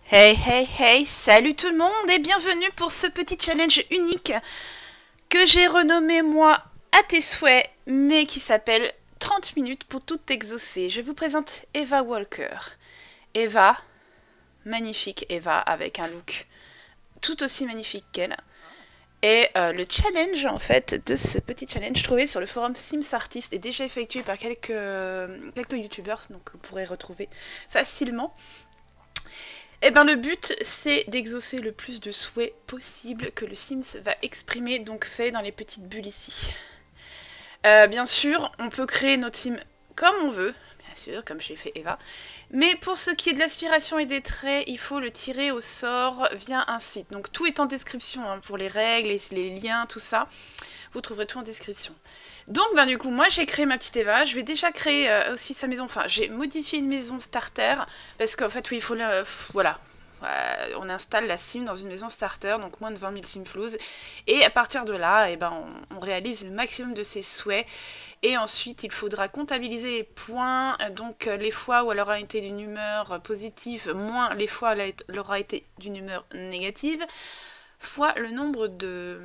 Hey hey hey, salut tout le monde et bienvenue pour ce petit challenge unique que j'ai renommé moi à tes souhaits, mais qui s'appelle 30 minutes pour tout exaucer. Je vous présente Eva Walker. Eva, magnifique Eva avec un look tout aussi magnifique qu'elle. Et le challenge en fait de ce petit challenge trouvé sur le forum Sims Artist est déjà effectué par quelques youtubeurs, donc vous pourrez retrouver facilement. Eh bien, le but, c'est d'exaucer le plus de souhaits possible que le Sims va exprimer, donc vous savez, dans les petites bulles ici. Bien sûr, on peut créer notre sim comme on veut, bien sûr, comme j'ai fait Eva, mais pour ce qui est de l'aspiration et des traits, il faut le tirer au sort via un site. Donc tout est en description, hein, pour les règles, les liens, tout ça, vous trouverez tout en description. Donc ben du coup moi j'ai créé ma petite Eva, je vais déjà créer aussi sa maison, enfin j'ai modifié une maison starter, parce qu'en fait oui il faut le... voilà, on installe la sim dans une maison starter, donc moins de 20 000 simflouz, et à partir de là, ben, on réalise le maximum de ses souhaits, et ensuite il faudra comptabiliser les points, donc les fois où elle aura été d'une humeur positive, moins les fois où elle aura été d'une humeur négative, fois le nombre de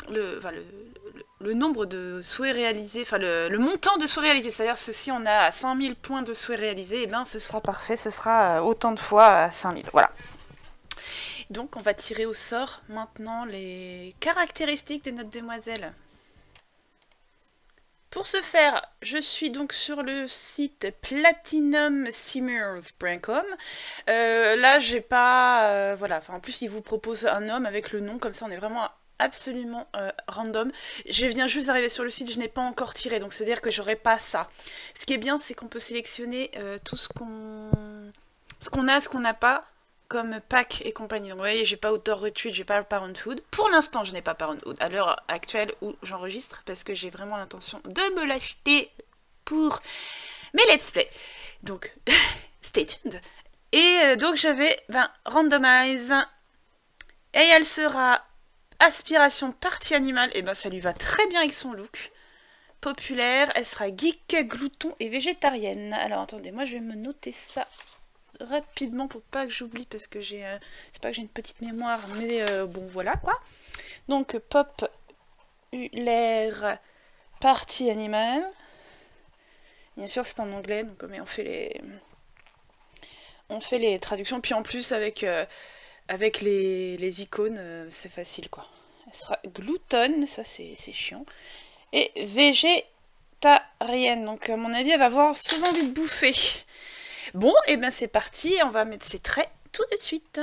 le nombre de souhaits réalisés, enfin le montant de souhaits réalisés, c'est-à-dire que si on a 5000 points de souhaits réalisés, et ben ce sera parfait, ce sera autant de fois 5000, voilà. Donc on va tirer au sort maintenant les caractéristiques de notre demoiselle. Pour ce faire, je suis donc sur le site platinumsimmers.com. Là, j'ai pas... voilà, enfin, en plus, il vous propose un homme avec le nom, comme ça, on est vraiment absolument random. Je viens juste d'arriver sur le site, je n'ai pas encore tiré, donc c'est-à-dire que j'aurai pas ça. Ce qui est bien, c'est qu'on peut sélectionner tout ce qu'on a, ce qu'on n'a pas, comme pack et compagnie. Donc vous voyez, j'ai pas Outdoor Retreat, j'ai pas Parenthood. Pour l'instant, je n'ai pas Parenthood, à l'heure actuelle où j'enregistre, parce que j'ai vraiment l'intention de me l'acheter pour mes let's play. Donc, stay tuned. Et donc je vais randomize. Et elle sera aspiration partie animale. Et ben ça lui va très bien avec son look. Populaire, elle sera geek, glouton et végétarienne. Alors attendez, moi je vais me noter ça rapidement pour pas que j'oublie, parce que j'ai c'est pas que j'ai une petite mémoire, mais bon voilà quoi. Donc populaire partie animale. Bien sûr c'est en anglais, donc mais on fait les traductions, puis en plus avec les icônes, c'est facile quoi. Elle sera gloutonne, ça c'est chiant, et végétarienne, donc à mon avis elle va avoir souvent envie de bouffer. Bon, et bien c'est parti, on va mettre ses traits tout de suite.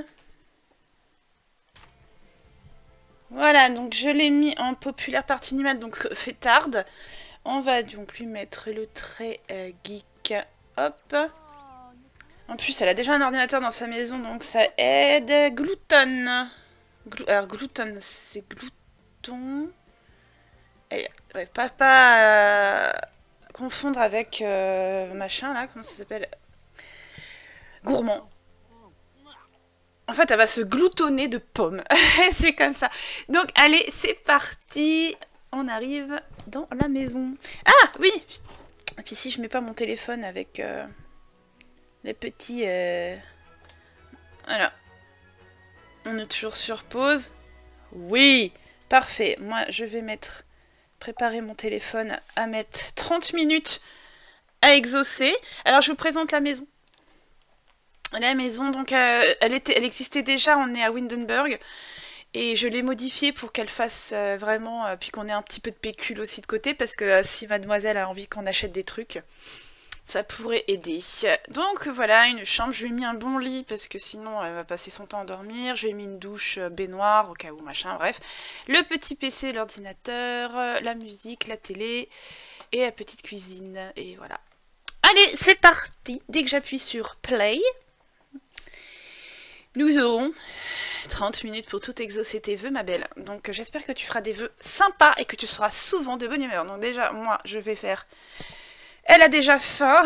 Voilà, donc je l'ai mis en populaire partie animale, donc fêtarde. On va donc lui mettre le trait geek, hop. En plus, elle a déjà un ordinateur dans sa maison, donc ça aide. Glouton. Alors, glouton, c'est glouton. Ouais, pas confondre avec machin là, comment ça s'appelle? Gourmand. En fait, elle va se gloutonner de pommes. C'est comme ça. Donc, allez, c'est parti. On arrive dans la maison. Ah, oui. Et puis si je mets pas mon téléphone avec les petits... Voilà. On est toujours sur pause. Oui, parfait. Moi, je vais préparer mon téléphone à mettre 30 minutes à exaucer. Alors, je vous présente la maison. La maison, donc, elle existait déjà, on est à Windenburg. Et je l'ai modifiée pour qu'elle fasse vraiment... puis qu'on ait un petit peu de pécule aussi de côté, parce que si mademoiselle a envie qu'on achète des trucs, ça pourrait aider. Donc voilà, une chambre, je lui ai mis un bon lit, parce que sinon elle va passer son temps à dormir. Je lui ai mis une douche baignoire, au cas où, machin, bref. Le petit PC, l'ordinateur, la musique, la télé, et la petite cuisine, et voilà. Allez, c'est parti. Dès que j'appuie sur play, nous aurons 30 minutes pour tout exaucer tes vœux, ma belle. Donc j'espère que tu feras des vœux sympas et que tu seras souvent de bonne humeur. Donc déjà, moi, je vais faire... Elle a déjà faim.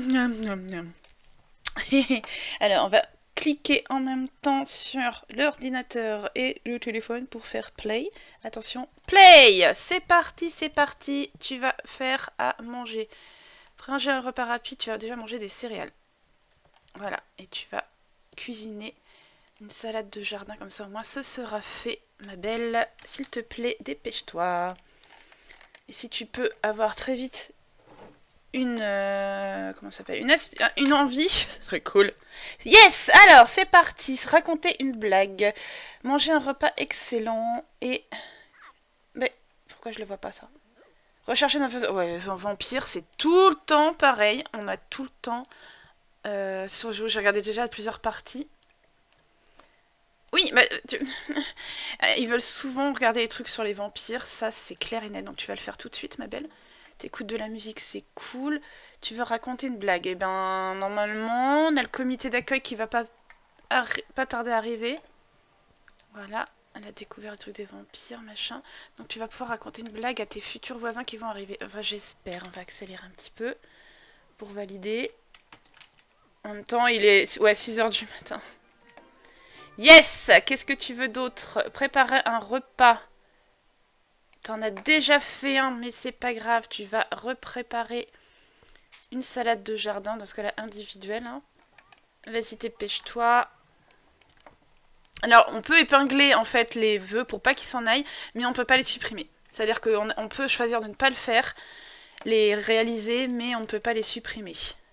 Alors, on va cliquer en même temps sur l'ordinateur et le téléphone pour faire play. Attention, play! C'est parti, c'est parti. Tu vas faire à manger. Pour manger un repas rapide, tu vas déjà manger des céréales. Voilà, et tu vas cuisiner Une salade de jardin comme ça, au moins ce sera fait, ma belle. S'il te plaît, dépêche-toi. Et si tu peux avoir très vite une... comment ça s'appelle, une envie, c'est très cool. Yes! Alors, c'est parti. Se raconter une blague. Manger un repas excellent et... Mais, pourquoi je le vois pas, ça? Rechercher un... Ouais, un vampire, c'est tout le temps pareil. On a tout le temps... sur jeu, j'ai regardé déjà plusieurs parties. Oui, bah, ils veulent souvent regarder les trucs sur les vampires, ça c'est clair et net, donc tu vas le faire tout de suite, ma belle. T'écoutes de la musique, c'est cool. Tu veux raconter une blague? Eh ben, normalement, on a le comité d'accueil qui va pas tarder à arriver. Voilà, elle a découvert le truc des vampires, machin. Donc tu vas pouvoir raconter une blague à tes futurs voisins qui vont arriver. Enfin, j'espère, on va accélérer un petit peu pour valider. En même temps, il est... Ouais, 6 h du matin. Yes! Qu'est-ce que tu veux d'autre? Préparer un repas. T'en as déjà fait un, mais c'est pas grave. Tu vas repréparer une salade de jardin, dans ce cas-là individuelle. Hein. Vas-y, dépêche-toi. Alors, on peut épingler en fait les vœux pour pas qu'ils s'en aillent, mais on peut pas les supprimer. C'est-à-dire qu'on peut choisir de ne pas le faire, les réaliser, mais on ne peut pas les supprimer.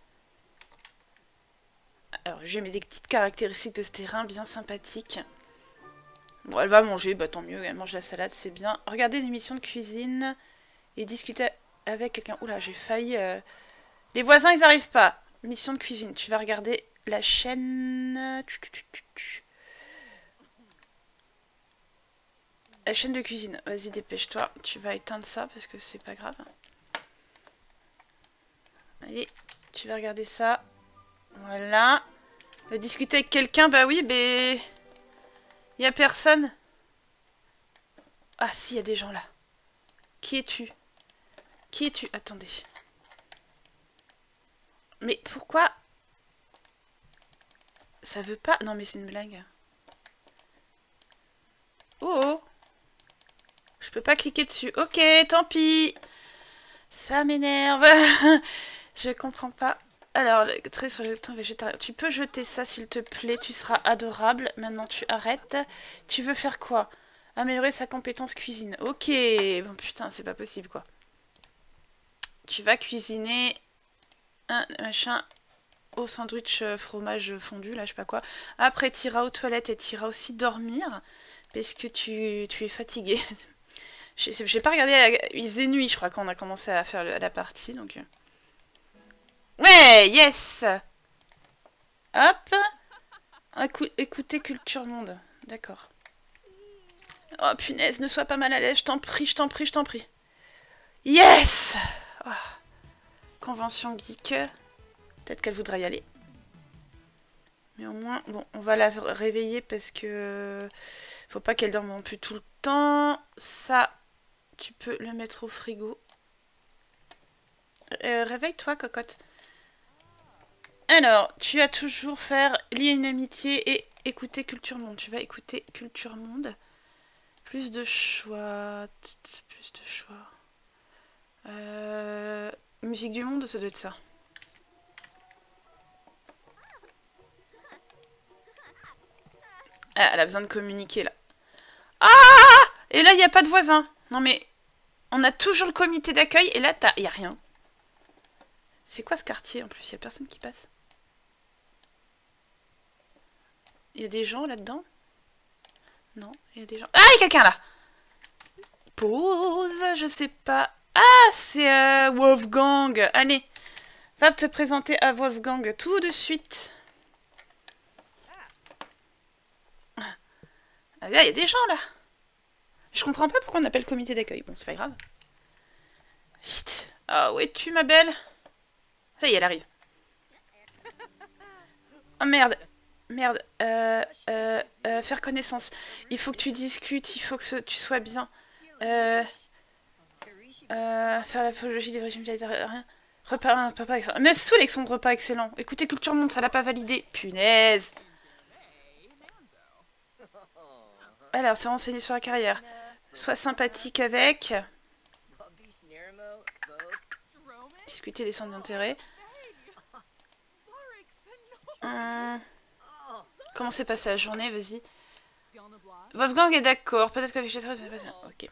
Alors, je mets des petites caractéristiques de ce terrain bien sympathiques. Bon, elle va manger, bah tant mieux, elle mange la salade, c'est bien. Regardez l'émission de cuisine et discuter avec quelqu'un. Oula, j'ai failli... Les voisins, ils arrivent pas. Mission de cuisine, tu vas regarder la chaîne... La chaîne de cuisine. Vas-y, dépêche-toi. Tu vas éteindre ça parce que c'est pas grave. Allez, tu vas regarder ça. Voilà. Discuter avec quelqu'un, bah oui, mais... Y a personne. Ah si, y a des gens là. Qui es-tu? Qui es-tu? Attendez. Mais pourquoi? Ça veut pas... Non mais c'est une blague. Oh oh. Je peux pas cliquer dessus. Ok, tant pis. Ça m'énerve. Je comprends pas. Alors, le trait sur le temps végétarien. Tu peux jeter ça, s'il te plaît. Tu seras adorable. Maintenant, tu arrêtes. Tu veux faire quoi? Améliorer sa compétence cuisine. Ok. Bon, putain, c'est pas possible, quoi. Tu vas cuisiner un machin au sandwich fromage fondu, là, je sais pas quoi. Après, tu iras aux toilettes et tu iras aussi dormir. Parce que tu es fatigué. J'ai pas regardé... Il faisait nuit, je crois, quand on a commencé à faire la partie, donc... Ouais, yes! Hop! Écoutez Culture Monde. D'accord. Oh, punaise, ne sois pas mal à l'aise, je t'en prie, je t'en prie, je t'en prie. Yes! Oh. Convention geek. Peut-être qu'elle voudra y aller. Mais au moins, bon, on va la réveiller parce que... Faut pas qu'elle dorme non plus tout le temps. Ça, tu peux le mettre au frigo. Réveille-toi, cocotte. Alors, tu vas toujours faire lier une amitié et écouter Culture Monde. Tu vas écouter Culture Monde. Plus de choix. Plus de choix. Musique du monde, ça doit être ça. Ah, elle a besoin de communiquer, là. Ah! Et là, il n'y a pas de voisin. Non, mais... On a toujours le comité d'accueil, et là, il n'y a rien. C'est quoi ce quartier, en plus? Il n'y a personne qui passe. Il y a des gens là-dedans? Non, il y a des gens... Ah, il y a quelqu'un là! Pause, je sais pas. Ah, c'est Wolfgang. Allez, va te présenter à Wolfgang tout de suite. Ah, là, il y a des gens là. Je comprends pas pourquoi on appelle comité d'accueil. Bon, c'est pas grave. Vite. Ah, où es-tu, ma belle? Ça y est, elle arrive. Oh merde. Merde. Faire connaissance. Il faut que tu discutes, il faut que tu sois bien. Faire l'apologie des régimes végétariens. Repas excellent. Mais saoule avec son repas excellent. Écoutez, Culture Monde, ça l'a pas validé. Punaise. Alors, se renseigner sur la carrière. Sois sympathique avec. Discuter des centres d'intérêt. Quand comment s'est passée la journée, vas-y. Wolfgang est d'accord, peut-être qu'avec Jetra... Ok.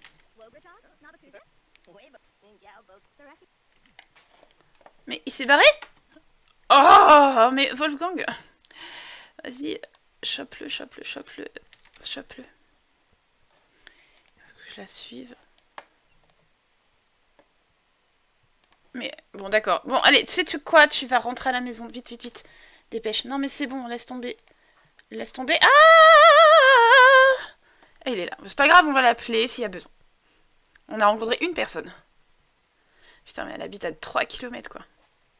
Mais il s'est barré? Oh, mais Wolfgang! Vas-y, chope-le, chope-le, chope-le, chope-le. Je la suive. Mais, bon, d'accord. Bon, allez, tu sais quoi? Tu vas rentrer à la maison, vite, vite, vite. Dépêche. Non, mais c'est bon, laisse tomber. Laisse tomber. Ah! Il est là. C'est pas grave, on va l'appeler s'il y a besoin. On a rencontré une personne. Putain, mais elle habite à 3 km, quoi.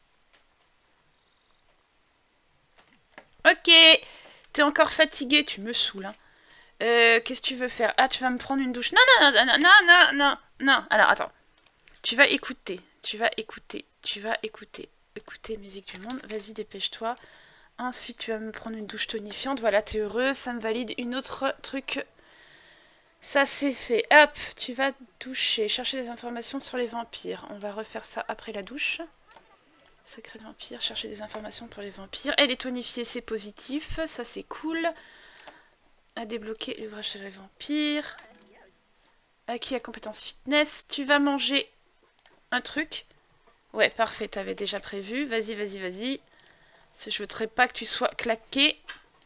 Ok. T'es encore fatigué, tu me saoules. Hein. Qu'est-ce que tu veux faire? Ah, tu vas me prendre une douche. Non, non, non, non, non, non, non, non. Alors, attends. Tu vas écouter. Tu vas écouter. Tu vas écouter. Écouter musique du monde. Vas-y, dépêche-toi. Ensuite, tu vas me prendre une douche tonifiante. Voilà, t'es heureuse. Ça me valide une autre truc. Ça, c'est fait. Hop, tu vas doucher. Chercher des informations sur les vampires. On va refaire ça après la douche. Secret de vampire. Chercher des informations pour les vampires. Elle est tonifiée, c'est positif. Ça, c'est cool. À débloquer l'ouvrage sur les vampires. Acquis à compétence fitness. Tu vas manger un truc. Ouais, parfait, t'avais déjà prévu. Vas-y, vas-y, vas-y. Je voudrais pas que tu sois claqué.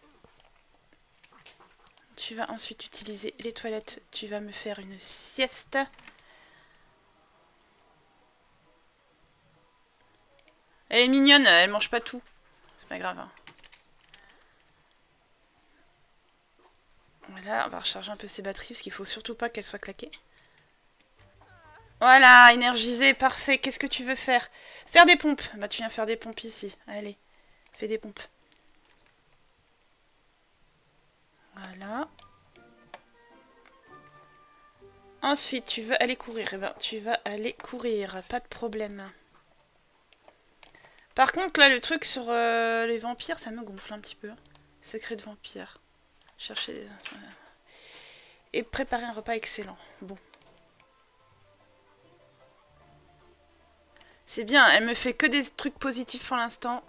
Tu vas ensuite utiliser les toilettes. Tu vas me faire une sieste. Elle est mignonne, elle mange pas tout. C'est pas grave. Hein. Voilà, on va recharger un peu ses batteries parce qu'il faut surtout pas qu'elle soit claquée. Voilà, énergisé, parfait. Qu'est-ce que tu veux faire? Faire des pompes. Bah tu viens faire des pompes ici. Allez, fais des pompes. Voilà. Ensuite, tu veux aller courir. Eh ben, tu vas aller courir, pas de problème. Par contre, là, le truc sur les vampires, ça me gonfle un petit peu. Secret de vampire. Chercher des... Et préparer un repas excellent. Bon. C'est bien, elle me fait que des trucs positifs pour l'instant.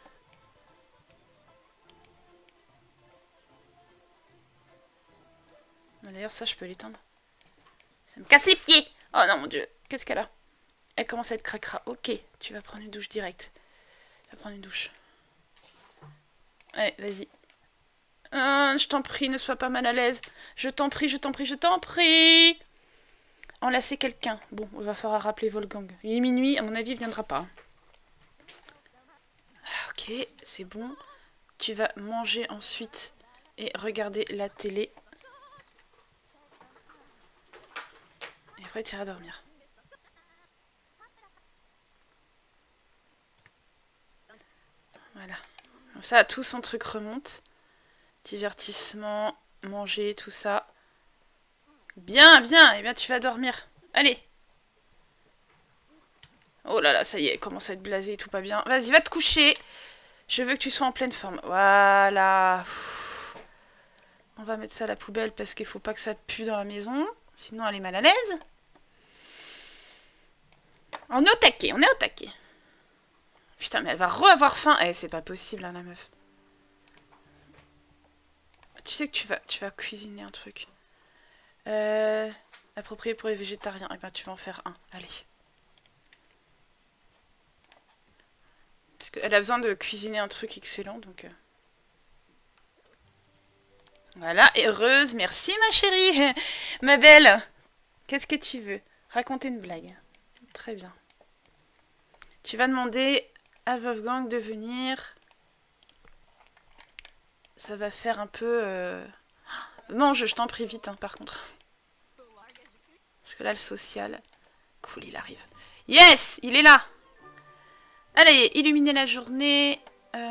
D'ailleurs, ça, je peux l'éteindre. Ça me casse les pieds. Oh non, mon Dieu. Qu'est-ce qu'elle a? Elle commence à être cracra. Ok, tu vas prendre une douche directe. Tu vas prendre une douche. Allez, vas-y. Je t'en prie, ne sois pas mal à l'aise. Je t'en prie, je t'en prie, je t'en prie. Enlacer quelqu'un. Bon, il va falloir rappeler Wolfgang. Il est minuit, à mon avis, il viendra pas. Ok, c'est bon. Tu vas manger ensuite et regarder la télé. Et après, tu iras dormir. Voilà. Comme ça, tout son truc remonte. Divertissement, manger, tout ça. Bien, bien. Eh bien, tu vas dormir. Allez. Oh là là, ça y est, elle commence à être blasée et tout pas bien. Vas-y, va te coucher. Je veux que tu sois en pleine forme. Voilà. On va mettre ça à la poubelle parce qu'il faut pas que ça pue dans la maison. Sinon, elle est mal à l'aise. On est au taquet, on est au taquet. Putain, mais elle va re-avoir faim. Eh, c'est pas possible, hein, la meuf. Tu sais que tu vas cuisiner un truc. Approprié pour les végétariens. Eh ben, tu vas en faire un. Allez. Parce qu'elle a besoin de cuisiner un truc excellent, donc... Voilà, heureuse. Merci, ma chérie. Ma belle. Qu'est-ce que tu veux? Raconter une blague. Très bien. Tu vas demander à Wolfgang de venir. Ça va faire un peu... Mange, je t'en prie vite, hein, par contre. Parce que là, le social... Cool, il arrive. Yes! Il est là! Allez, illuminer la journée.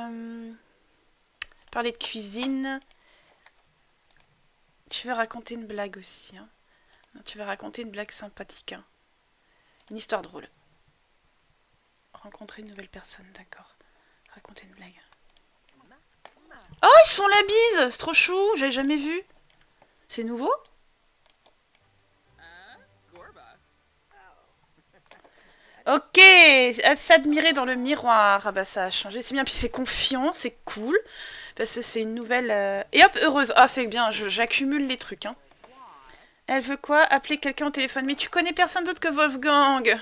Parler de cuisine. Tu veux raconter une blague aussi. Hein. Tu vas raconter une blague sympathique. Hein. Une histoire drôle. Rencontrer une nouvelle personne, d'accord. Raconter une blague. Oh, ils font la bise! C'est trop chou, j'avais jamais vu. C'est nouveau? Ok, à s'admirer dans le miroir. Ah bah ça a changé, c'est bien. Puis c'est confiant, c'est cool. Parce que c'est une nouvelle... Et hop, heureuse. Ah c'est bien, j'accumule les trucs. Hein. Elle veut quoi? Appeler quelqu'un au téléphone. Mais tu connais personne d'autre que Wolfgang.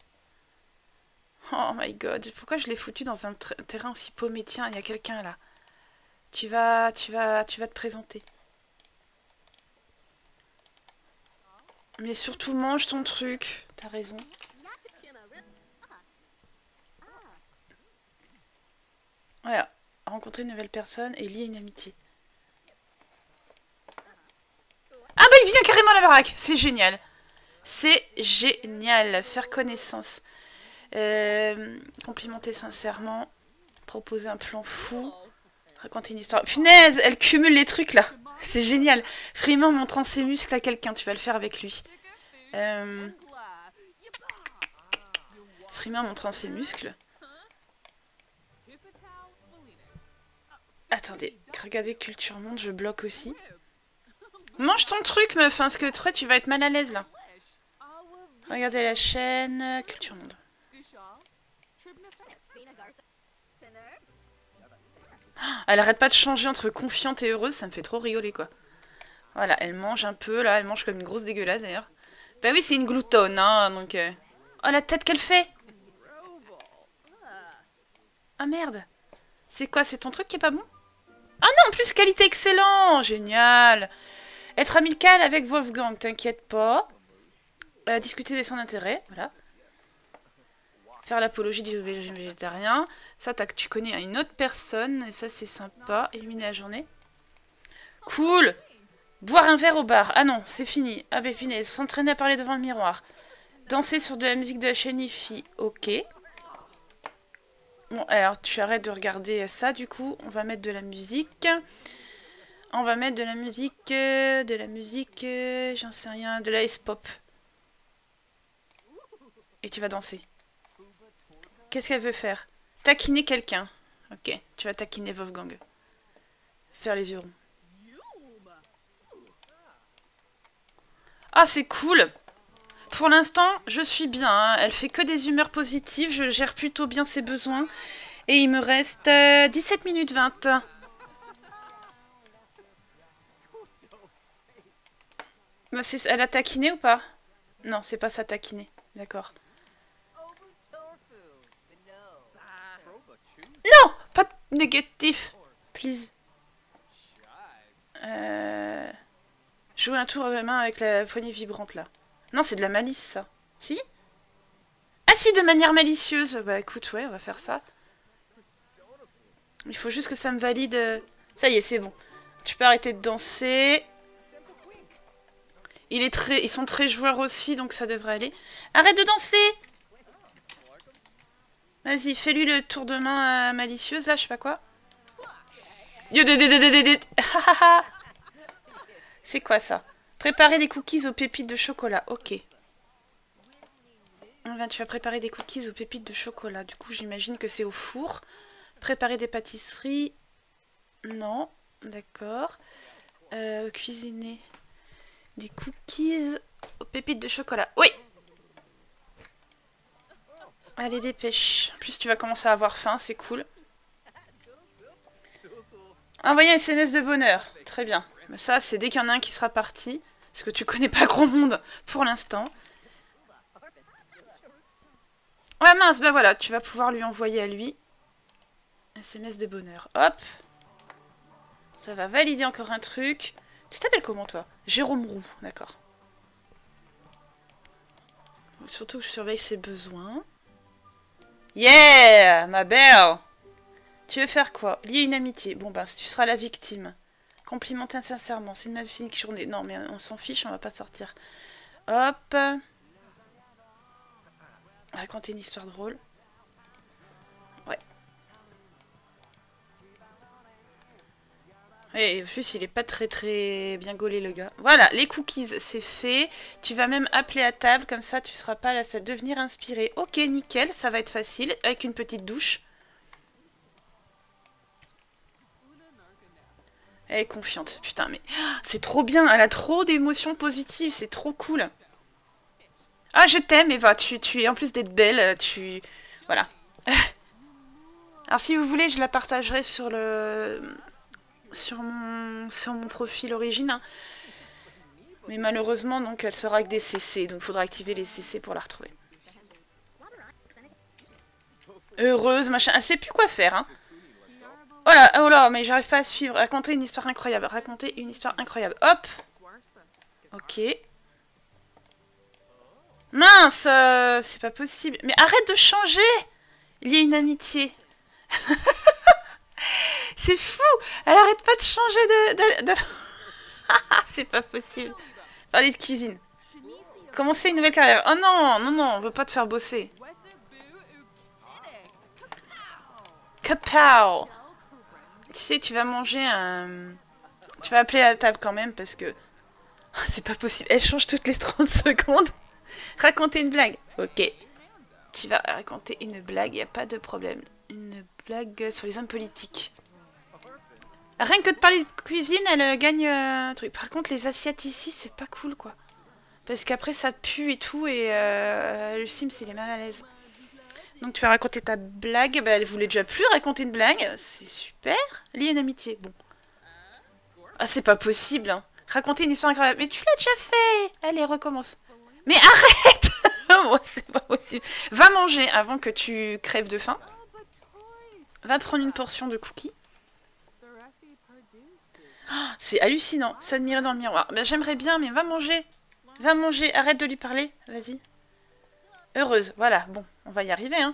Oh my god, pourquoi je l'ai foutu dans un terrain aussi paumé? Tiens, il y a quelqu'un là. Tu vas te présenter. Mais surtout mange ton truc. T'as raison. Voilà. Rencontrer une nouvelle personne et lier une amitié. Ah bah il vient carrément à la baraque. C'est génial. C'est génial. Faire connaissance. Complimenter sincèrement. Proposer un plan fou. Raconter une histoire. Punaise, elle cumule les trucs là. C'est génial. Freeman montrant ses muscles à quelqu'un. Tu vas le faire avec lui. Freeman montrant ses muscles. Attendez, regardez Culture Monde, je bloque aussi. Mange ton truc, meuf, hein, parce que toi, tu vas être mal à l'aise, là. Regardez la chaîne Culture Monde. Elle arrête pas de changer entre confiante et heureuse, ça me fait trop rigoler, quoi. Voilà, elle mange un peu, là, elle mange comme une grosse dégueulasse, d'ailleurs. Bah oui, c'est une gloutonne, hein, donc... Oh, la tête qu'elle fait! Ah, merde! C'est quoi, c'est ton truc qui est pas bon? Ah non, en plus, qualité excellent! Génial! Être amical avec Wolfgang, t'inquiète pas. Discuter des sans intérêt, voilà. Faire l'apologie du végétarien. Ça, tu connais une autre personne, et ça, c'est sympa. Éliminer la journée. Cool! Boire un verre au bar. Ah non, c'est fini. Ah bah punaise, s'entraîner à parler devant le miroir. Danser sur de la musique de la chaîne IFI. Ok. Bon, alors, tu arrêtes de regarder ça, du coup. On va mettre de la musique. On va mettre de la musique, j'en sais rien, de la S-pop. Et tu vas danser. Qu'est-ce qu'elle veut faire? Taquiner quelqu'un. Ok, tu vas taquiner Wolfgang. Faire les yeux ronds. Ah, c'est cool! Pour l'instant, je suis bien. Hein. Elle fait que des humeurs positives. Je gère plutôt bien ses besoins. Et il me reste 17 minutes 20. Elle a taquiné ou pas? Non, c'est pas ça taquiner. D'accord. Non! Pas de négatif. Please. Jouer un tour de main avec la poignée vibrante là. Non, c'est de la malice ça. Si? Ah si, de manière malicieuse. Bah écoute, ouais, on va faire ça. Il faut juste que ça me valide. Ça y est, c'est bon. Tu peux arrêter de danser. Ils sont très joueurs aussi, donc ça devrait aller. Arrête de danser! Vas-y, fais-lui le tour de main malicieuse, là, je sais pas quoi. C'est quoi ça? Préparer des cookies aux pépites de chocolat. Ok. Tu vas préparer des cookies aux pépites de chocolat. Du coup, j'imagine que c'est au four. Préparer des pâtisseries. Non. D'accord. Cuisiner des cookies aux pépites de chocolat. Oui! Allez, dépêche. En plus, tu vas commencer à avoir faim, c'est cool. Envoyer un SMS de bonheur. Très bien. Mais ça, c'est dès qu'il y en a un qui sera parti. Parce que tu connais pas grand monde pour l'instant. Ah mince, bah voilà, tu vas pouvoir lui envoyer à lui. SMS de bonheur. Hop. Ça va valider encore un truc. Tu t'appelles comment, toi? Jérôme Roux, d'accord. Surtout que je surveille ses besoins. Yeah, ma belle! Tu veux faire quoi? Lier une amitié. Bon, ben, tu seras la victime. Complimenter sincèrement. C'est une magnifique journée. Non, mais on s'en fiche, on va pas sortir. Hop. Raconter une histoire drôle. Ouais. Et en plus, il est pas très bien gaulé, le gars. Voilà, les cookies, c'est fait. Tu vas même appeler à table, comme ça, tu seras pas la seule. Devenir inspirée. Ok, nickel, ça va être facile, avec une petite douche. Elle est confiante. Putain, mais c'est trop bien. Elle a trop d'émotions positives. C'est trop cool. Ah, je t'aime, Eva. Tu es en plus d'être belle, tu... Voilà. Alors, si vous voulez, je la partagerai sur le... Sur mon profil origine. Hein. Mais malheureusement, donc, elle sera avec des CC. Donc, il faudra activer les CC pour la retrouver. Heureuse, machin. Elle sait plus quoi faire, hein. Oh là, mais j'arrive pas à suivre. Raconter une histoire incroyable. Raconter une histoire incroyable. Hop. Ok. Mince, c'est pas possible. Mais arrête de changer. Il y a une amitié. C'est fou. Elle arrête pas de changer de... C'est pas possible. Parler de cuisine. Commencer une nouvelle carrière. Oh non, non, non, on veut pas te faire bosser. Kapow. Tu sais, tu vas manger un... Tu vas appeler à la table quand même parce que... Oh, c'est pas possible. Elle change toutes les 30 secondes. Raconter une blague. Ok. Tu vas raconter une blague, y a pas de problème. Une blague sur les hommes politiques. Rien que de parler de cuisine, elle gagne un truc. Par contre, les assiettes ici, c'est pas cool, quoi. Parce qu'après, ça pue et tout, et le Sims, il est mal à l'aise. Donc, tu vas raconter ta blague. Bah, elle voulait déjà plus raconter une blague. C'est super. Lier une amitié. Bon. Ah, c'est pas possible, hein. Raconter une histoire incroyable. Mais tu l'as déjà fait. Allez, recommence. Mais arrête. Moi, c'est pas possible. Va manger avant que tu crèves de faim. Va prendre une portion de cookies. Oh, c'est hallucinant. S'admirer dans le miroir. Ben, j'aimerais bien, mais va manger. Va manger. Arrête de lui parler. Vas-y. Heureuse. Voilà. Bon, on va y arriver, hein.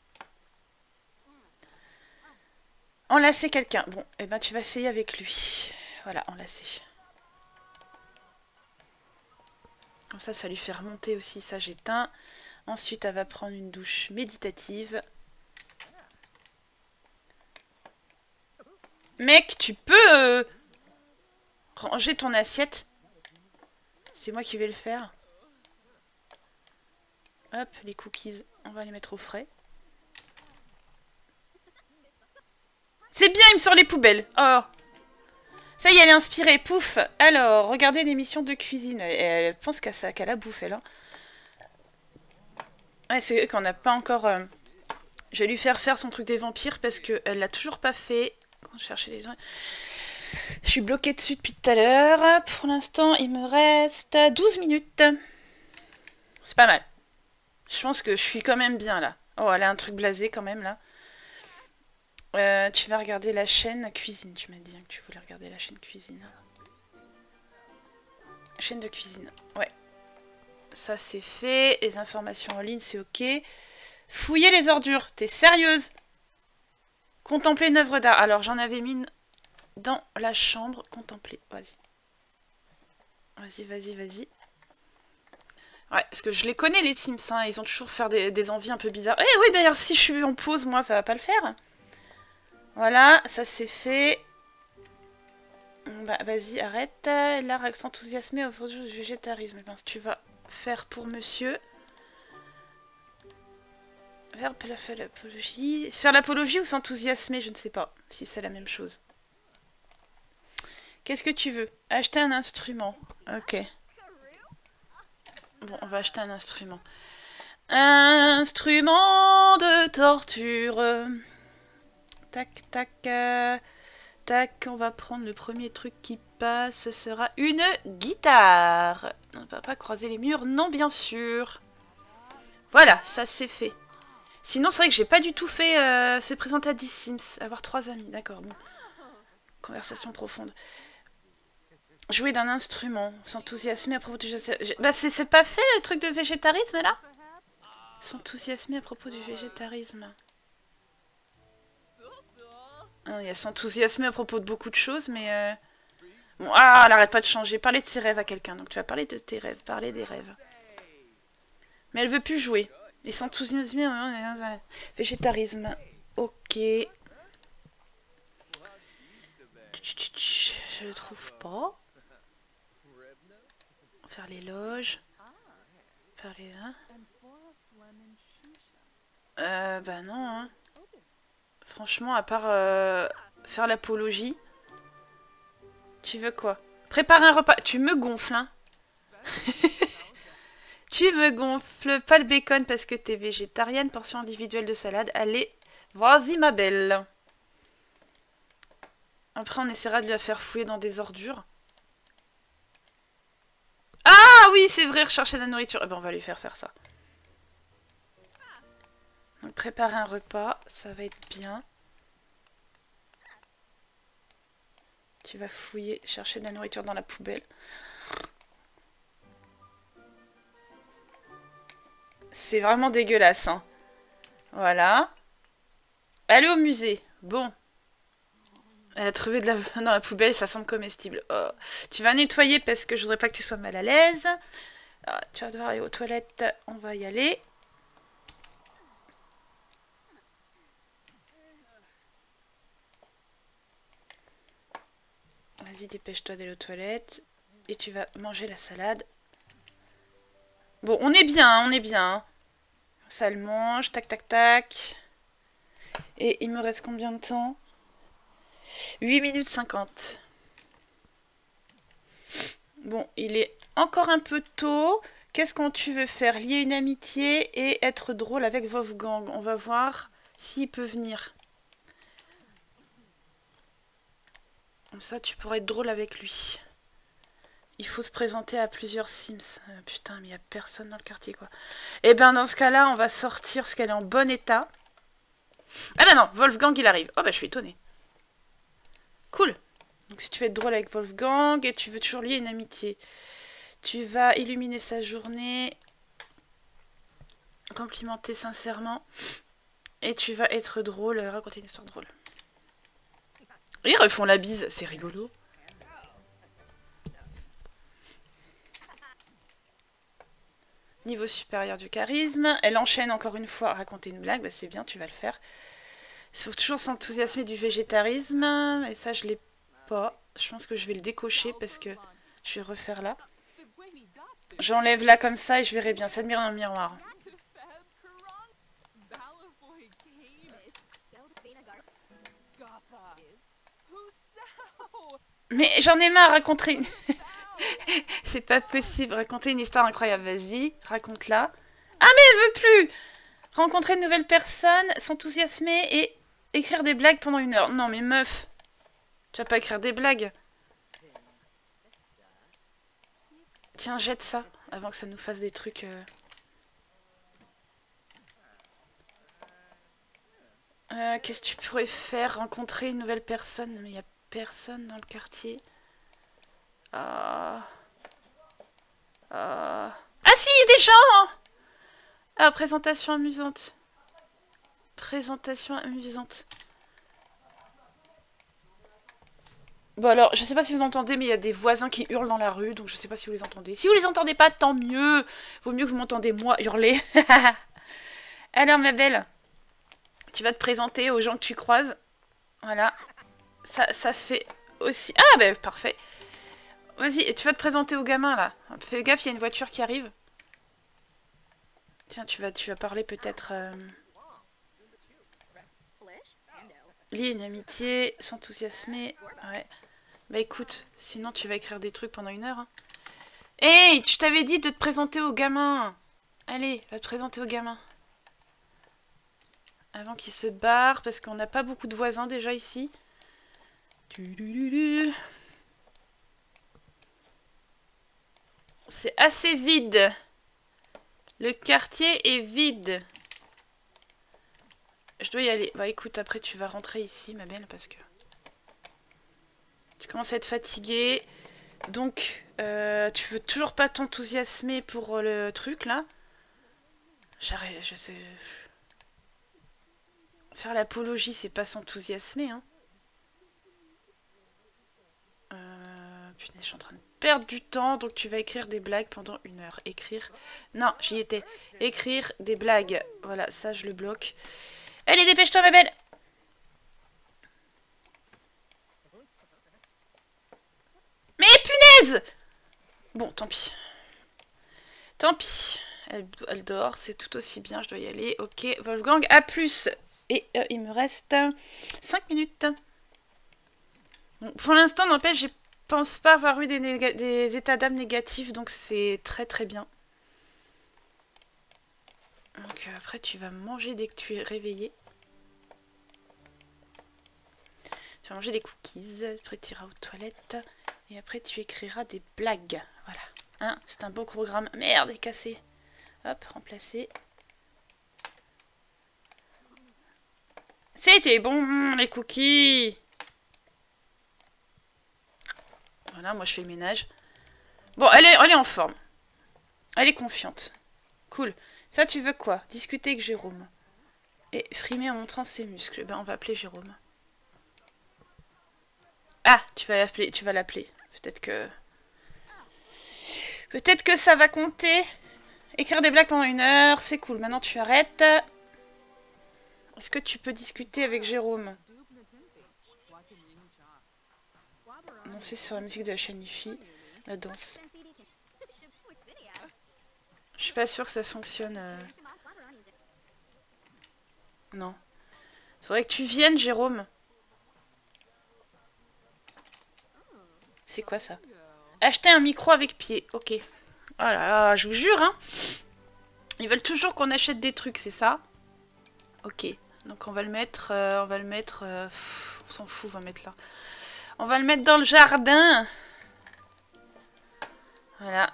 Enlacer quelqu'un. Bon, et ben tu vas essayer avec lui. Voilà, enlacer. Comme ça lui fait remonter aussi. Ça, j'éteins. Ensuite, elle va prendre une douche méditative. Mec, tu peux ranger ton assiette. C'est moi qui vais le faire. Hop, les cookies, on va les mettre au frais. C'est bien, il me sort les poubelles. Oh. Ça y est, elle est inspirée. Pouf. Alors, regardez l'émission de cuisine. Elle pense qu'à la bouffe, elle. Hein. Ouais, c'est qu'on n'a pas encore... Je vais lui faire son truc des vampires parce qu'elle l'a toujours pas fait. Quand je cherchais les gens... Je suis bloquée dessus depuis tout à l'heure. Pour l'instant, il me reste 12 minutes. C'est pas mal. Je pense que je suis quand même bien, là. Oh, elle a un truc blasé, quand même, là. Tu vas regarder la chaîne cuisine. Tu m'as dit hein, que tu voulais regarder la chaîne cuisine. Chaîne de cuisine. Ouais. Ça, c'est fait. Les informations en ligne, c'est ok. Fouiller les ordures. T'es sérieuse? Contempler une œuvre d'art. Alors, j'en avais mis une dans la chambre. Contempler. Vas-y. Vas-y, vas-y, vas-y. Ouais, parce que je les connais, les Sims. Hein. Ils ont toujours fait des envies un peu bizarres. Eh oui, d'ailleurs, si je suis en pause, moi, ça va pas le faire. Voilà, ça c'est fait. Bah, vas-y, arrête. Là, s'enthousiasmer au du végétarisme. Ben, tu vas faire pour monsieur. Faire l'apologie. Faire l'apologie ou s'enthousiasmer, je ne sais pas si c'est la même chose. Qu'est-ce que tu veux? Acheter un instrument. Ok. Bon, on va acheter un instrument. Instrument de torture. Tac, tac, tac. On va prendre le premier truc qui passe. Ce sera une guitare. On ne va pas croiser les murs, non, bien sûr. Voilà, ça c'est fait. Sinon, c'est vrai que j'ai pas du tout fait se présenter à 10 Sims. Avoir 3 amis, d'accord, bon. Conversation profonde. Jouer d'un instrument. S'enthousiasmer à propos du... Bah, c'est pas fait le truc de végétarisme, là? S'enthousiasmer à propos du végétarisme. Il y a s'enthousiasmer à propos de beaucoup de choses, mais... Bon, ah, elle arrête pas de changer. Parler de ses rêves à quelqu'un. Donc tu vas parler de tes rêves, parler des rêves. Mais elle veut plus jouer. Et s'enthousiasmer... Végétarisme. Ok. Je le trouve pas. Faire l'éloge. Parler là. Bah non, hein. Franchement, à part faire l'apologie. Tu veux quoi? Préparer un repas. Tu me gonfles, hein. Tu me gonfles. Pas le bacon parce que t'es végétarienne. Portion individuelle de salade. Allez, vas-y ma belle. Après, on essaiera de la faire fouiller dans des ordures. Ah oui, c'est vrai, rechercher de la nourriture. Eh ben, on va lui faire ça. Donc, préparer un repas, ça va être bien. Tu vas fouiller, chercher de la nourriture dans la poubelle. C'est vraiment dégueulasse, hein. Voilà. Aller au musée. Bon. Elle a trouvé de la dans la poubelle, ça semble comestible. Oh. Tu vas nettoyer parce que je voudrais pas que tu sois mal à l'aise. Ah, tu vas devoir aller aux toilettes, on va y aller. Vas-y, dépêche-toi d'aller aux toilettes. Et tu vas manger la salade. Bon, on est bien, on est bien. Ça le mange, tac, tac, tac. Et il me reste combien de temps? 8 minutes 50. Bon, il est encore un peu tôt. Qu'est-ce que tu veux faire? Lier une amitié et être drôle avec Wolfgang. On va voir s'il peut venir. Comme ça, tu pourrais être drôle avec lui. Il faut se présenter à plusieurs Sims. Putain, mais il n'y a personne dans le quartier, quoi. Et ben, dans ce cas-là, on va sortir parce qu'elle est en bon état. Ah ben non, Wolfgang, il arrive. Oh ben, je suis étonnée. Cool. Donc, si tu veux être drôle avec Wolfgang et tu veux toujours lier une amitié, tu vas illuminer sa journée, complimenter sincèrement, et tu vas être drôle, raconter une histoire drôle. Ils refont la bise, c'est rigolo. Niveau supérieur du charisme. Elle enchaîne encore une fois à raconter une blague. Bah c'est bien, tu vas le faire. Il faut toujours s'enthousiasmer du végétarisme. Et ça, je l'ai pas. Je pense que je vais le décocher parce que je vais refaire là. J'enlève là comme ça et je verrai bien. S'admirer dans le miroir. Mais j'en ai marre, raconter une... C'est pas possible, raconter une histoire incroyable. Vas-y, raconte-la. Ah mais elle veut plus. Rencontrer de nouvelles personnes, s'enthousiasmer et écrire des blagues pendant 1 heure. Non mais meuf, tu vas pas écrire des blagues. Tiens, jette ça, avant que ça nous fasse des trucs... Qu'est-ce que tu pourrais faire? Rencontrer une nouvelle personne. Mais il n'y a personne dans le quartier. Ah si, il y a des gens! Ah, présentation amusante. Présentation amusante. Bon alors, je sais pas si vous entendez, mais il y a des voisins qui hurlent dans la rue, donc je sais pas si vous les entendez. Si vous les entendez pas, tant mieux. Vaut mieux que vous m'entendez moi hurler. Alors ma belle, tu vas te présenter aux gens que tu croises. Voilà. Ça fait aussi... Ah ben parfait. Vas-y, tu vas te présenter aux gamins là. Fais gaffe, il y a une voiture qui arrive. Tiens, tu vas parler peut-être... Lier une amitié, s'enthousiasmer. Ouais. Bah écoute, sinon tu vas écrire des trucs pendant 1 heure. Hein. Hey, je t'avais dit de te présenter aux gamins. Allez, va te présenter aux gamins. Avant qu'ils se barrent, parce qu'on n'a pas beaucoup de voisins déjà ici. C'est assez vide. Le quartier est vide. Je dois y aller. Bah écoute, après tu vas rentrer ici, ma belle, parce que... Tu commences à être fatiguée. Donc, tu veux toujours pas t'enthousiasmer pour le truc, là. J'arrête, je sais... Faire l'apologie, c'est pas s'enthousiasmer, hein. Punaise, je suis en train de perdre du temps, donc tu vas écrire des blagues pendant 1 heure. Écrire... Non, j'y étais. Écrire des blagues. Voilà, ça, je le bloque. Allez, dépêche-toi, ma belle. Mais punaise! Bon, tant pis. Tant pis. Elle dort, c'est tout aussi bien, je dois y aller. Ok, Wolfgang, à plus. Et il me reste 5 minutes. Bon, pour l'instant, n'empêche, je pense pas avoir eu des états d'âme négatifs, donc c'est très très bien. Donc après tu vas manger dès que tu es réveillé. Tu vas manger des cookies, après tu iras aux toilettes. Et après tu écriras des blagues. Voilà. Hein, c'est un beau programme. Merde, il est cassé. Hop, remplacer. C'était bon, les cookies. Voilà, moi je fais le ménage. Bon, elle est en forme. Elle est confiante. Cool. Ça, tu veux quoi? Discuter avec Jérôme. Et frimer en montrant ses muscles. Ben, on va appeler Jérôme. Ah, tu vas l'appeler. Peut-être que ça va compter. Écrire des blagues pendant 1 heure, c'est cool. Maintenant, tu arrêtes. Est-ce que tu peux discuter avec Jérôme? Danser sur la musique de la chaîne IFI. La danse. Je suis pas sûre que ça fonctionne. Non. Faudrait que tu viennes, Jérôme. C'est quoi ça? Acheter un micro avec pied. Ok. Oh là là, je vous jure, hein. Ils veulent toujours qu'on achète des trucs, c'est ça? Ok. Donc on va le mettre... on s'en fout, on va mettre là. On va le mettre dans le jardin. Voilà.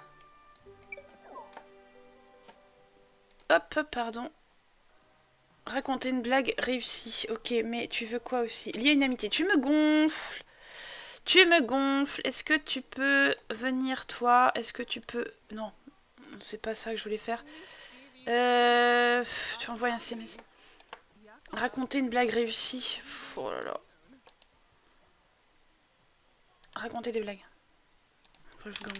Hop, pardon. Raconter une blague réussie. Ok, mais tu veux quoi aussi? Lier une amitié. Tu me gonfles. Tu me gonfles. Est-ce que tu peux venir, toi? Est-ce que tu peux... Non, c'est pas ça que je voulais faire. Tu envoies un SMS. Raconter une blague réussie. Oh là là. Raconter des blagues. Wolfgang.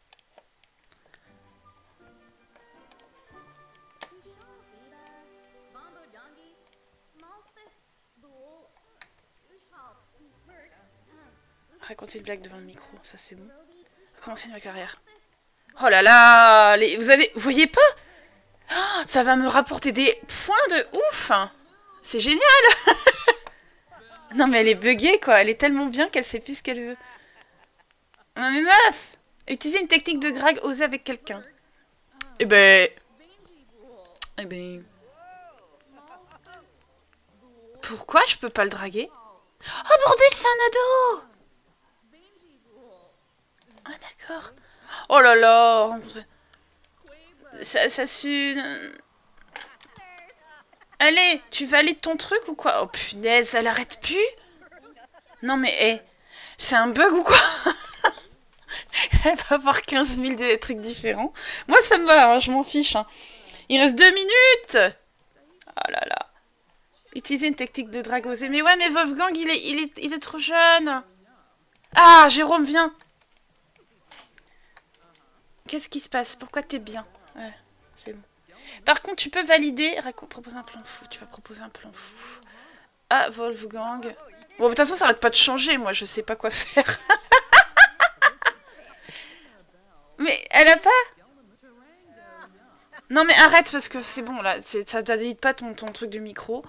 Raconter une blague devant le micro, ça c'est bon. Commencer ma carrière. Oh là là, vous voyez pas? Oh, ça va me rapporter des points de ouf. C'est génial. Non mais elle est buggée quoi, elle est tellement bien qu'elle sait plus ce qu'elle veut. Non mais meuf, utiliser une technique de drague osée avec quelqu'un. Eh ben... Pourquoi je peux pas le draguer? Oh bordel, c'est un ado! Ah d'accord. Oh là là, rencontrer... Ça su... Allez, tu valides ton truc ou quoi? Oh punaise, elle arrête plus? Non mais, hé, c'est un bug ou quoi? Elle va avoir 15 000 trucs différents. Moi ça me va, hein, je m'en fiche. Hein. Il reste 2 minutes! Oh là là. Utiliser une technique de drague osée. Mais ouais, mais Wolfgang, il est trop jeune. Ah, Jérôme, viens. Qu'est-ce qui se passe? Pourquoi t'es bien? Ouais, c'est bon. Par contre, tu peux valider... Propose un plan fou. Tu vas proposer un plan fou. Ah, Wolfgang. Bon, de toute façon, ça arrête pas de changer. Moi, je sais pas quoi faire. Mais elle a pas... Non, mais arrête, parce que c'est bon, là. Ça valide pas ton truc de micro.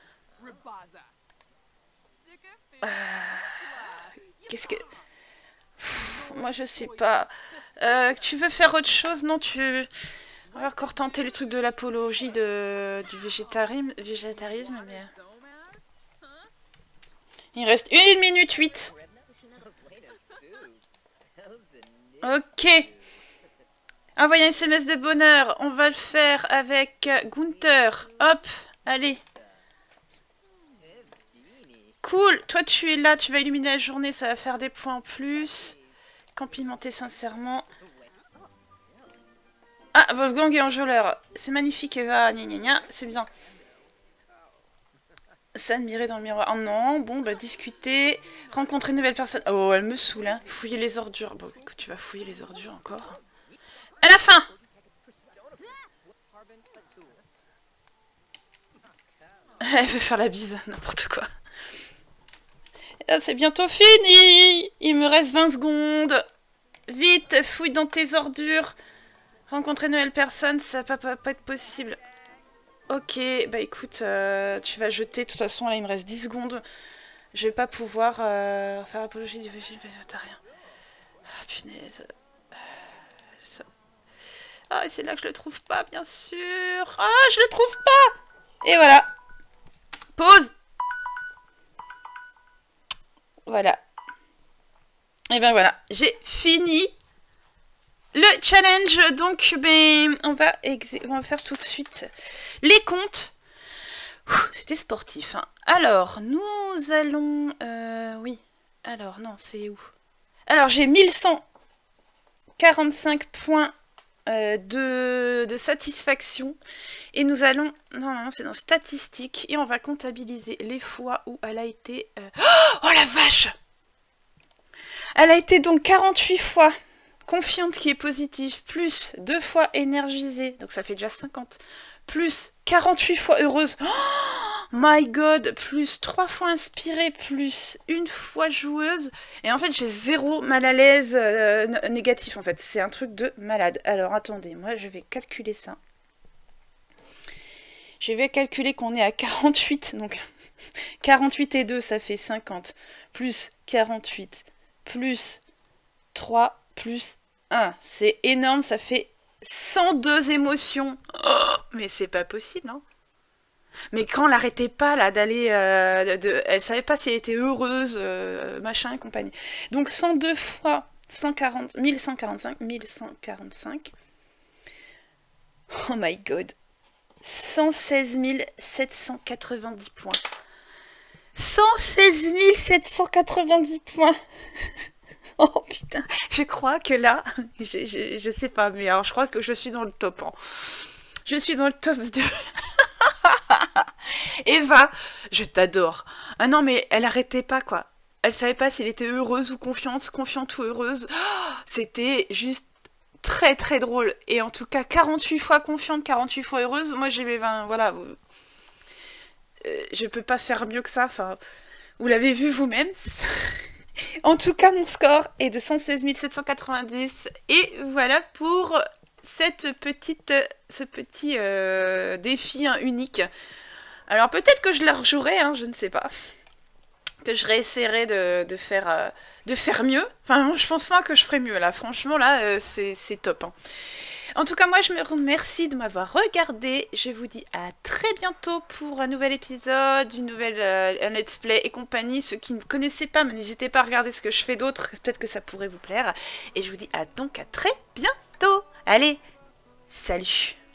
Qu'est-ce que... moi, je sais pas. Tu veux faire autre chose? Non, on va encore tenter le truc de l'apologie du végétarisme, mais... Il reste 1 minute 8. Ok. Envoyer un SMS de bonheur. On va le faire avec Gunther. Hop, allez. Cool. Toi, tu es là. Tu vas illuminer la journée. Ça va faire des points en plus. Complimenter sincèrement. Ah, Wolfgang est enjôleur. C'est magnifique, Eva. Gna gna gna. C'est bien. S'admirer dans le miroir. Oh non, bon, bah discuter. Rencontrer une nouvelle personne. Oh, elle me saoule, hein. Fouiller les ordures. Bon, écoute, tu vas fouiller les ordures encore. À la fin! Elle veut faire la bise, n'importe quoi. C'est bientôt fini! Il me reste 20 secondes. Vite, fouille dans tes ordures. Rencontrer une nouvelle personne, ça va pas être possible. Ok, bah écoute, tu vas jeter. De toute façon, là, il me reste 10 secondes. Je vais pas pouvoir faire l'apologie du régime végétarien. Ah, punaise. Ah, c'est là que je le trouve pas, bien sûr. Ah, je le trouve pas. Et voilà. Pause. Voilà. Et ben voilà, j'ai fini le challenge. Donc, ben, on va faire tout de suite les comptes. C'était sportif, hein. Alors, nous allons... oui. Alors, non, c'est où? Alors, j'ai 1145 points de satisfaction. Et nous allons... Non, c'est dans statistiques. Et on va comptabiliser les fois où elle a été... Oh la vache! Elle a été donc 48 fois confiante qui est positive, plus 2 fois énergisée, donc ça fait déjà 50, plus 48 fois heureuse, oh my god, plus 3 fois inspirée, plus 1 fois joueuse, et en fait j'ai 0 mal à l'aise négatif en fait, c'est un truc de malade. Alors attendez, moi je vais calculer ça. Je vais calculer qu'on est à 48, donc 48 et 2 ça fait 50, plus 48, plus 3, plus 1. C'est énorme, ça fait 102 émotions. Oh, mais c'est pas possible, hein. Mais quand elle n'arrêtait pas là d'aller... elle savait pas si elle était heureuse, machin et compagnie. Donc 102 fois 140, 1145, 1145. Oh my god. 116 790 points. 116 790 points. Oh putain, je crois que là, je sais pas, mais alors je crois que je suis dans le top. Hein. Je suis dans le top de... Eva, je t'adore. Ah non, mais elle arrêtait pas, quoi. Elle savait pas si elle était heureuse ou confiante, confiante ou heureuse. Oh, c'était juste très très drôle. Et en tout cas, 48 fois confiante, 48 fois heureuse. Moi, j'ai... voilà. Je peux pas faire mieux que ça. Enfin, vous l'avez vu vous-même. En tout cas, mon score est de 116 790. Et voilà pour ce petit défi unique. Alors peut-être que je la rejouerai, hein, je ne sais pas. Que je réessayerai de faire mieux. Enfin, je pense pas que je ferai mieux là. Franchement, là, c'est top. Hein. En tout cas, moi, je me remercie de m'avoir regardé. Je vous dis à très bientôt pour un nouvel épisode, un let's play et compagnie. Ceux qui ne connaissaient pas, n'hésitez pas à regarder ce que je fais d'autre. Peut-être que ça pourrait vous plaire. Et je vous dis donc à très bientôt. Allez, salut!